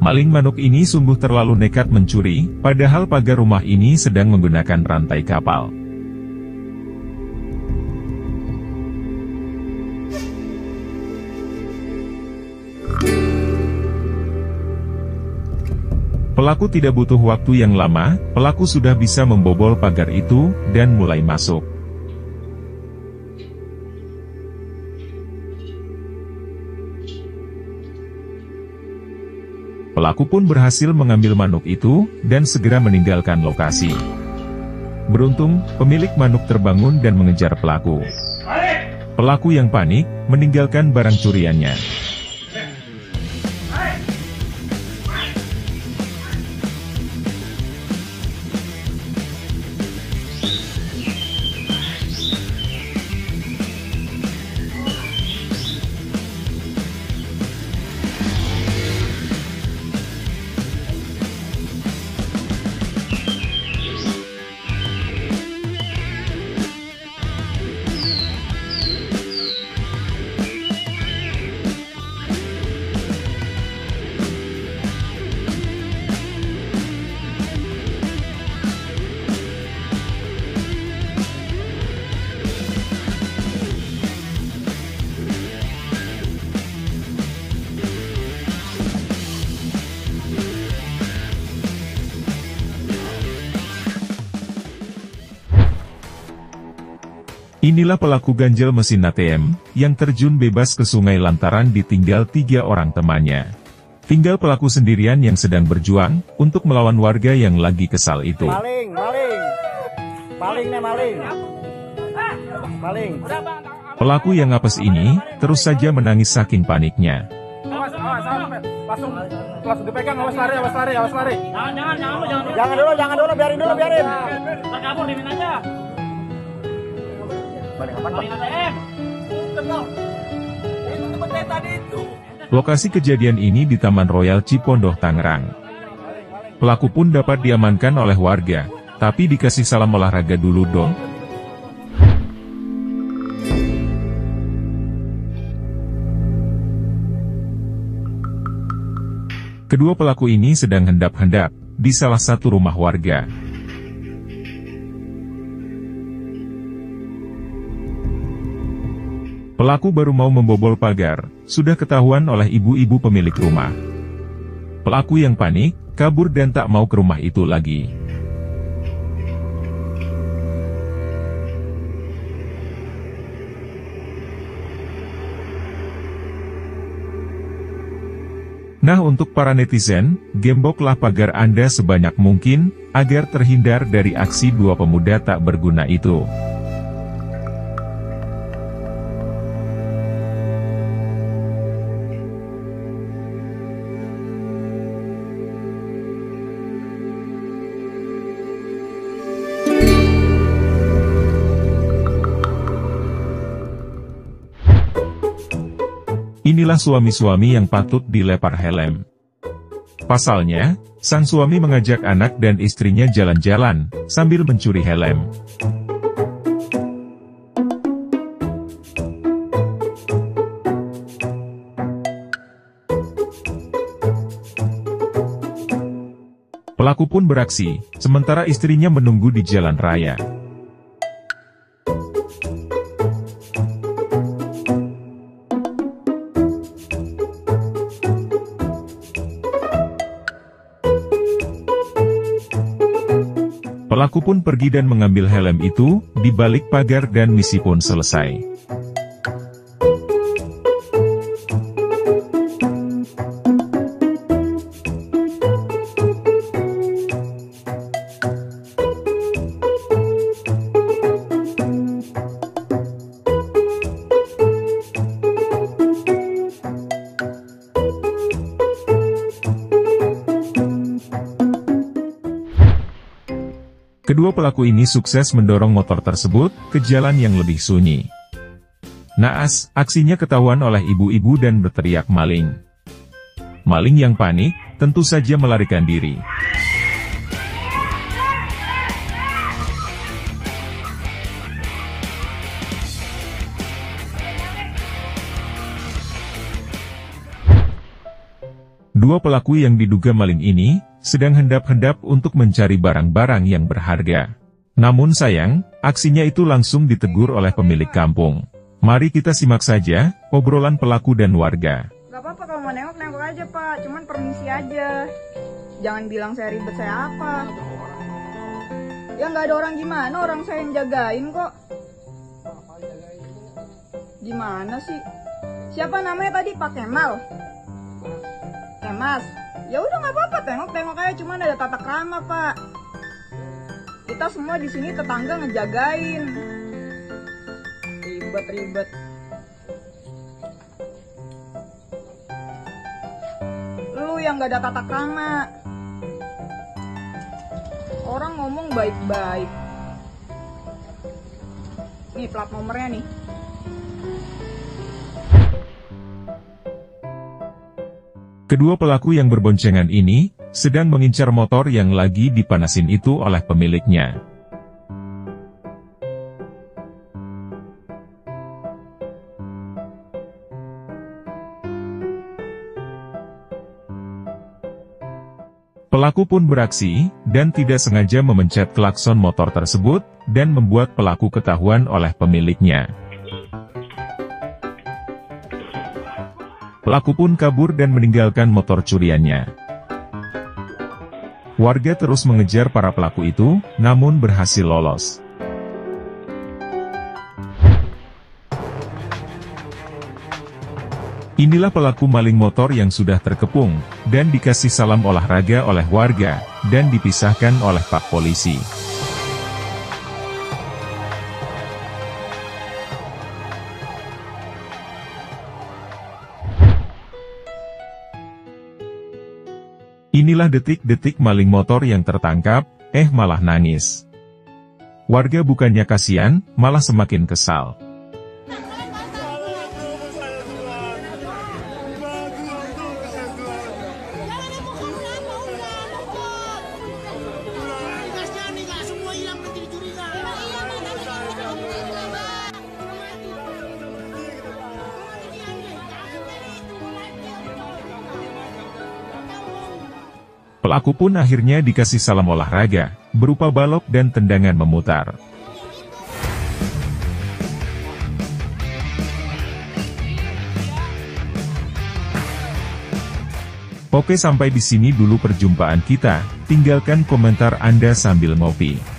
Maling manuk ini sungguh terlalu nekat mencuri, padahal pagar rumah ini sedang menggunakan rantai kapal. Pelaku tidak butuh waktu yang lama, pelaku sudah bisa membobol pagar itu, dan mulai masuk. Pelaku pun berhasil mengambil manuk itu, dan segera meninggalkan lokasi. Beruntung, pemilik manuk terbangun dan mengejar pelaku. Pelaku yang panik, meninggalkan barang curiannya. Inilah pelaku ganjal mesin ATM, yang terjun bebas ke sungai lantaran ditinggal 3 orang temannya. Tinggal pelaku sendirian yang sedang berjuang, untuk melawan warga yang lagi kesal itu. Maling, maling. Maling nih, maling. Maling. Pelaku yang apes ini, terus saja menangis saking paniknya. Langsung dipegang, awas lari. Jangan dulu, biarin. Ntar kabur, dimin aja. Lokasi kejadian ini di Taman Royal Cipondoh, Tangerang. Pelaku pun dapat diamankan oleh warga, tapi dikasih salam olahraga dulu dong. Kedua pelaku ini sedang hendap-hendap di salah satu rumah warga. Pelaku baru mau membobol pagar, sudah ketahuan oleh ibu-ibu pemilik rumah. Pelaku yang panik, kabur dan tak mau ke rumah itu lagi. Nah, untuk para netizen, gemboklah pagar Anda sebanyak mungkin, agar terhindar dari aksi dua pemuda tak berguna itu. Inilah suami-suami yang patut dilepar helm. Pasalnya, sang suami mengajak anak dan istrinya jalan-jalan, sambil mencuri helm. Pelaku pun beraksi, sementara istrinya menunggu di jalan raya. Pelaku pun pergi dan mengambil helm itu, di balik pagar dan misi pun selesai. Kedua pelaku ini sukses mendorong motor tersebut ke jalan yang lebih sunyi. Naas, aksinya ketahuan oleh ibu-ibu dan berteriak maling. Maling yang panik, tentu saja melarikan diri. Kedua pelaku yang diduga maling ini sedang hendak-hendak untuk mencari barang-barang yang berharga. Namun sayang, aksinya itu langsung ditegur oleh pemilik kampung. Mari kita simak saja obrolan pelaku dan warga. Gak apa-apa kalau mau nengok aja Pak, cuman permisi aja. Jangan bilang saya ribet, saya apa. Ya nggak ada orang gimana, orang saya yang jagain kok. Gimana sih? Siapa namanya tadi, Pak Kemal? Kemas? Ya udah nggak apa-apa, tengok aja, cuman ada tata krama Pak. Kita semua di sini tetangga ngejagain. Ribet. Lu yang nggak ada tata krama. Orang ngomong baik-baik. Nih plat nomornya nih. Kedua pelaku yang berboncengan ini sedang mengincar motor yang lagi dipanasin itu oleh pemiliknya. Pelaku pun beraksi, dan tidak sengaja memencet klakson motor tersebut, dan membuat pelaku ketahuan oleh pemiliknya. Pelaku pun kabur dan meninggalkan motor curiannya. Warga terus mengejar para pelaku itu, namun berhasil lolos. Inilah pelaku maling motor yang sudah terkepung, dan dikasih salam olahraga oleh warga, dan dipisahkan oleh Pak Polisi. Inilah detik-detik maling motor yang tertangkap, malah nangis. Warga bukannya kasihan, malah semakin kesal. Pelaku pun akhirnya dikasih salam olahraga, berupa balok dan tendangan memutar. Oke, sampai di sini dulu perjumpaan kita. Tinggalkan komentar Anda sambil ngopi.